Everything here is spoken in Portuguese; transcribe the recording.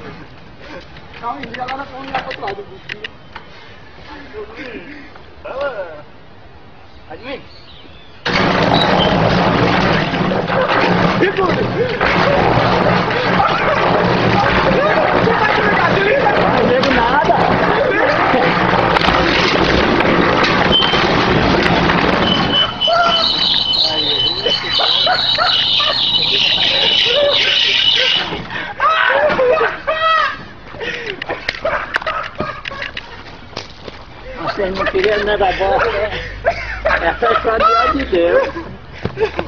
Calma aí, liga lá na ponta do outro lado do buquinho. Adivinha? Não pego nada. Vocês não queriam nada bosta, né? Essa é a história de Deus.